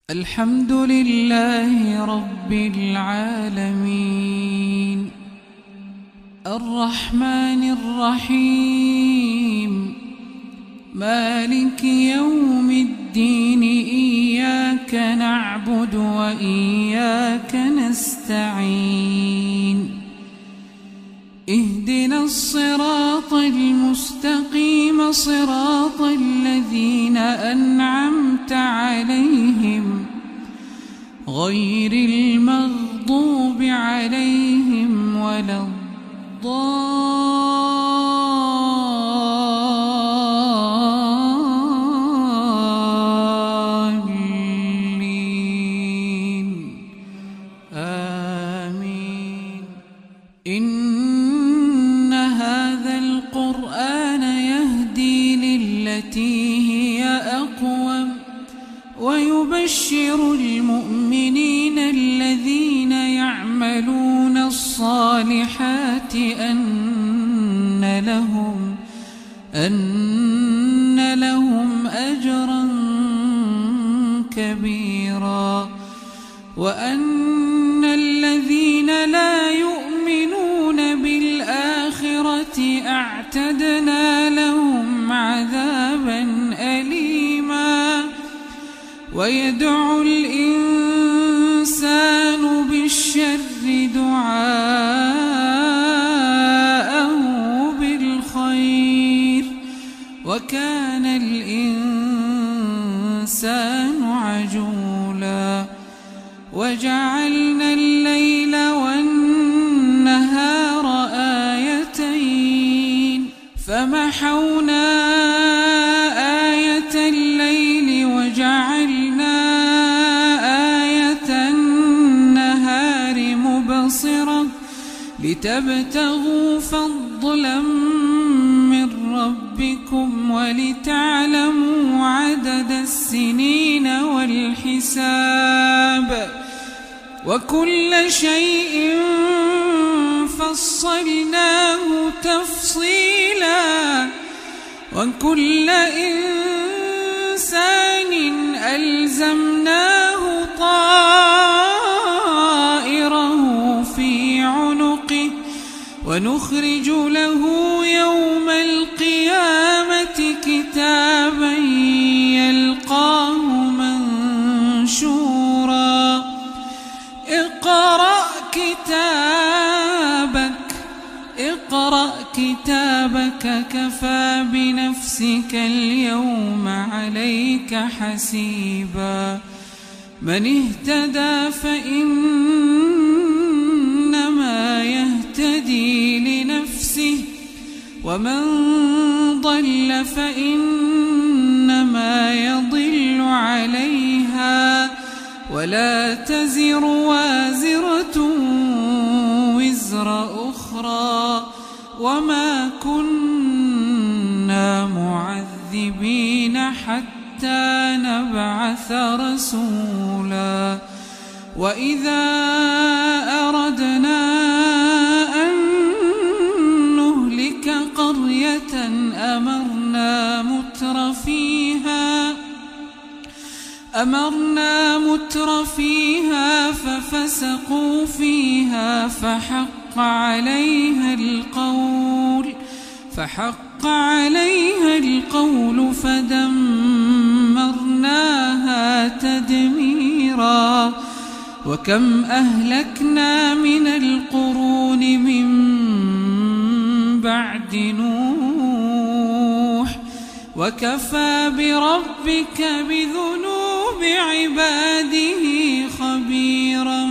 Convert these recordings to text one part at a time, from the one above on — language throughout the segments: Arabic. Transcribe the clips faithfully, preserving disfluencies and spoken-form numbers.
الحمد لله رب العالمين الرحمن الرحيم مالك يوم الدين إياك نعبد وإياك نستعين اهدنا الصراط المستقيم صراط الذين أنعمت عليهم غير المغضوب عليهم ولا الضالين آمين. إن هذا القرآن يهدي للتي هي أقوم ويبشر المؤمنين الذين يعملون الصالحات أن لهم أن لهم أجرا كبيرا وأن الذين لا يؤمنون بالآخرة أعتدنا لهم عذابا أليما. ويدعو الإنسان بالشر دعاءه بالخير وكان الإنسان عجولا. وجعلنا الليل والنهار آيتين فمحونا آية الليل وجعلنا آية النهار مبصرة لتبتغوا فضلا من ربكم ولتعلموا عدد السنين والحساب وكل شيء فصلناه تفصيلا وكل إنسان ألزمناه طائره في عنقه ونخرج له يوم القيامة كتابا يلقاه منشورا. اقرأ كتابك اقرأ كتابك كفى بنفسك اليوم عليك حسيبا. من اهتدى فإنما يهتدي لنفسه ومن ضل فإنما يضل عليها ولا تزر وازرة وزر أخرى وما كنا معذبين حتى نبعث رسولا. وإذا أردنا أن نهلك قرية أمرنا متر فيها أمرنا متر فيها ففسقوا فيها فحق عليها القول فحق عليها القول فدمرناها تدميرا. وكم أهلكنا من القرون من بعد نوح وكفى بربك بذنوب عباده خبيرا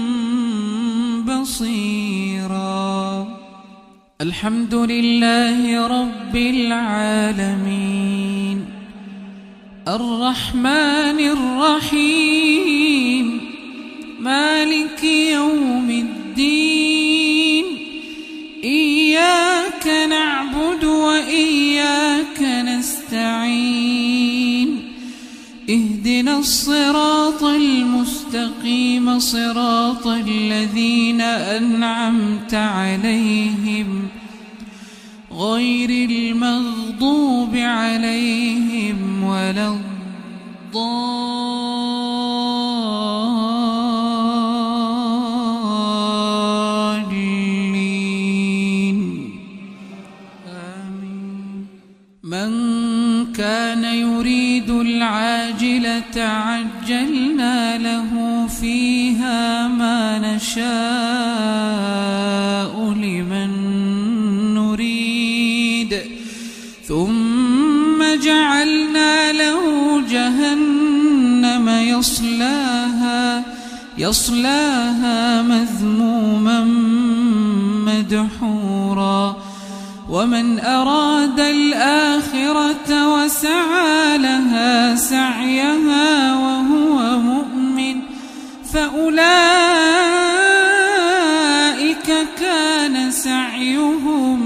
بصيرا. الحمد لله رب العالمين الرحمن الرحيم مالك يوم الدين إياك نعبد وإياك نستعين اهدنا الصراط المستقيم صراط الذين أنعمت عليهم غير المغضوب عليهم ولا الضالين. من كان يريد العاجلة عجلنا له فيها ما نشاء لمن نريد ثم جعلنا له جهنم يصلاها يصلاها مذموما مدحورا ومن أراد الآخرة وسعى لها سعيها وهو مؤمن فأولئك كان سعيهم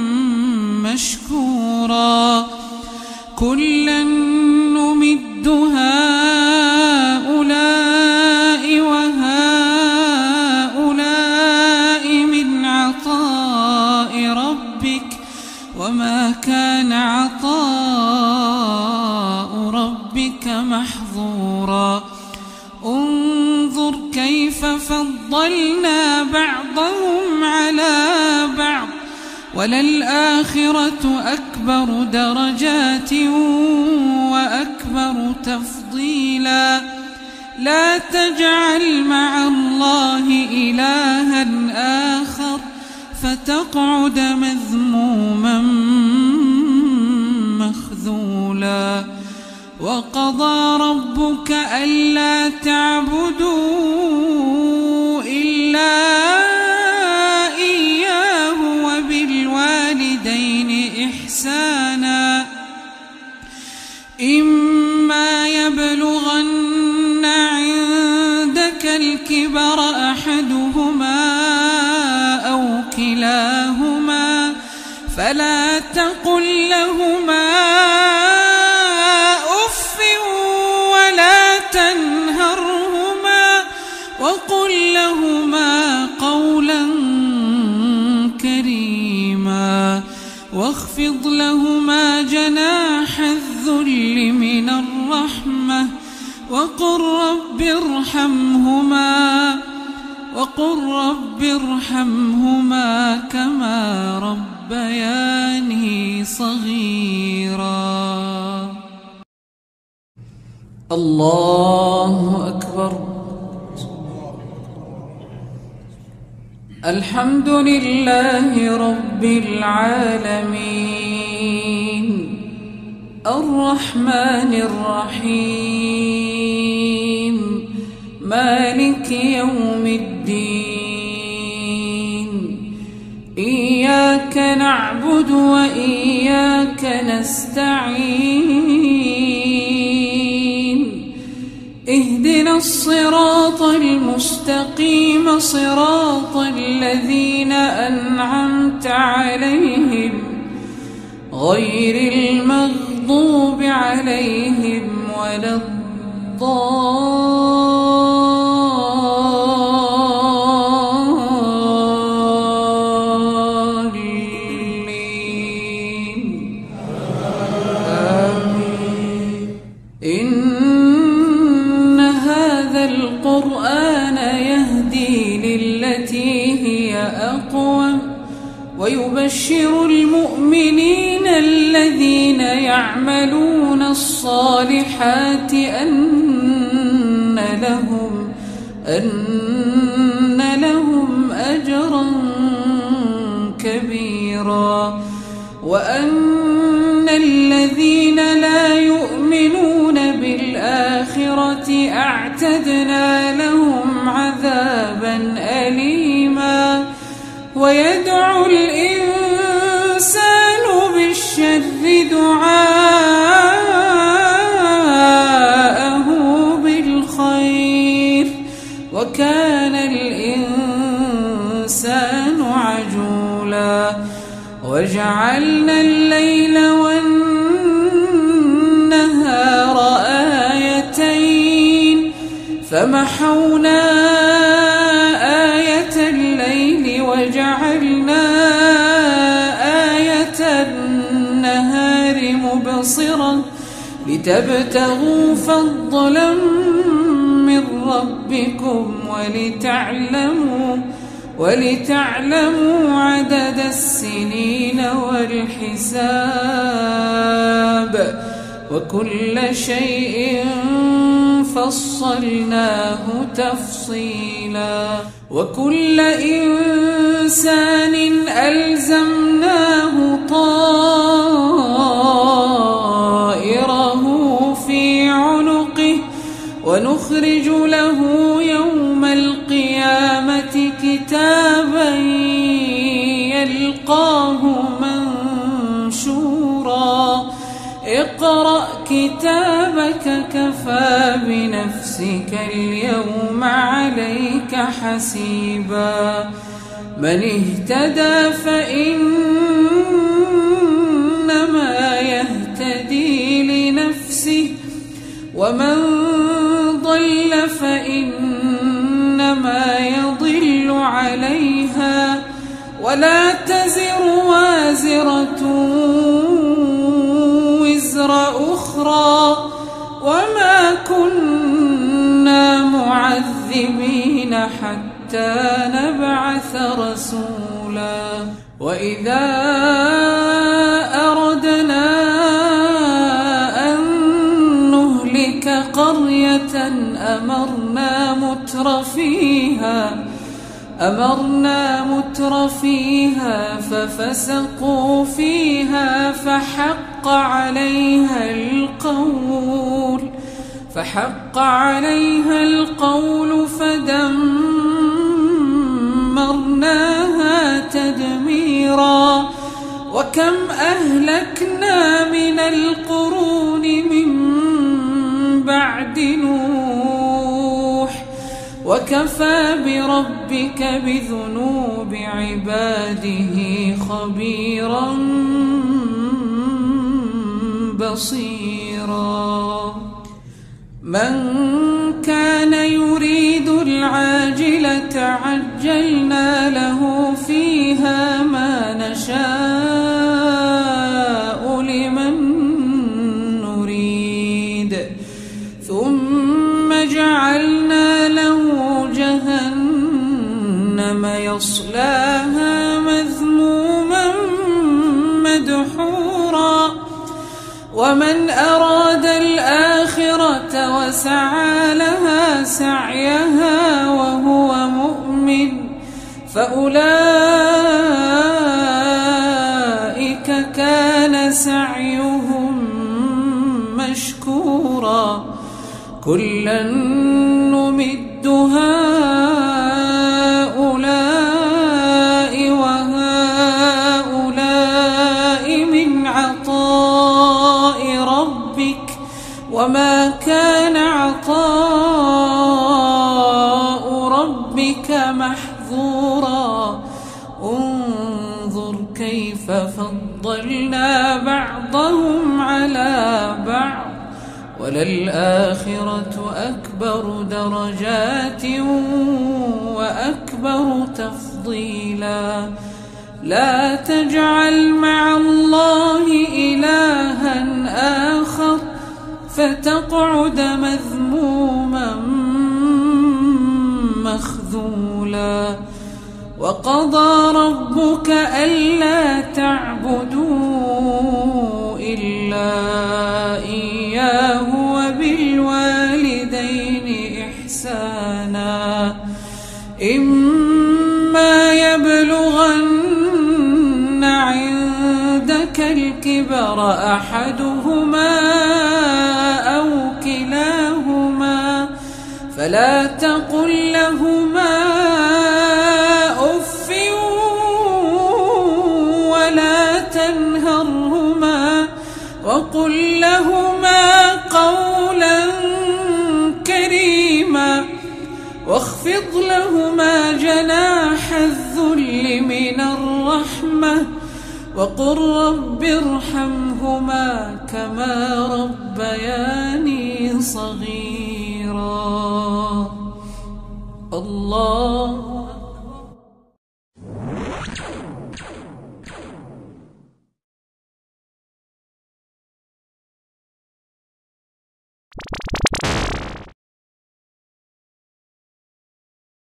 مشكورا كلا نمد هؤلاء وهؤلاء من عطاء ربك وما كان عطاء ربك محظورا انظر كيف فضلنا بعضهم على بعض وللآخرة أكبر درجات وأكبر تفضيلا لا تجعل مع الله إلها آخر فتقعد مذموما مخذولا وقضى ربك ألا تعبدوا إلا إياه وبالوالدين إحسانا إما يبلغن عندك الكبر أحدهما أو كلاهما فلا تقل لهما أف ولا تنهرهما وقل لهما قولا كريما واخفض لهما جناح الذل من الرحمة وقل رب ارحمهما وقل رب ارحمهما كما ربياني صغيرا. الله أكبر. الحمد لله رب العالمين الرحمن الرحيم مالك يوم الدين إياك نعبد وإياك نستعين اهدنا الصراط المستقيم صراط الذين أنعمت عليهم غير المغضوب عليهم ولا الضالين آمين. إن هذا القرآن يهدي للتي هي أقوم ويبشر المؤمنين الذين يعملون الصالحات أن لهم أن لهم أجرا كبيرا وأن الذين لا يؤمنون بالآخرة أعتدنا لهم عذابا أليما ويدعو الإنسان بالشر دعاءه بالخير وكان الإنسان عجولا وجعلنا الليل والنهار آيتين فمحونا آية الليل وجعلنا آية النهار مبصرة لتبتغوا فضلا من ربكم ولتعلموا ولتعلموا عدد السنين والحساب وكل شيء فصلناه تفصيلا وكل إنسان ألزمناه طائره في عنقه ونخرج له يوم القيامة كتابا يلقاه منشورا اقرأ كتابك كفى بنفسك اليوم عليك حسيبا من اهتدى فإنما يهتدي لنفسه ومن ضل فإنما يضل عليها ولا تزر وازرة وزر أخرى وما كنا معذبين حتى نبعث رسولا وإذا أردنا أن نهلك قرية أمرنا متر فيها أمرنا متر فيها ففسقوا فيها فحق عليها القول فحق عليها القول فدمرناها تدميرا وكم أهلكنا من القرون من بعد نوح وكفى بربك بذنوب عباده خبيرا بصيرا من كان يريد العاجلة عجلنا له فيها ما نشاء لمن نريد ثم جعلنا له جهنم يصلاها مذموما مدحورا ومن أراد الآخرة وسعى لها سعيها وهو مؤمن فأولئك كان سعيهم مشكورا كلا نمد هؤلاء وهؤلاء من عطاء ربك وما كان عطاء ربك محظورا انظر كيف فضلنا بعضهم على بعض وللآخرة أكبر درجات وأكبر تفضيلا لا تجعل مع الله إلها آخر فتقعد مذموما مخذولا وقضى ربك ألا تعبدوا إلا إياه وبالوالدين إحسانا إما يبلغن عندك الكبر أحدهما أو كلاهما فلا تقل لهما أف ولا تنهرهما وقل لهما قولا كريما واخفض لهما جناح الذل من الرحمة وقل رب ارحمهما كما ربياني صغيرا الله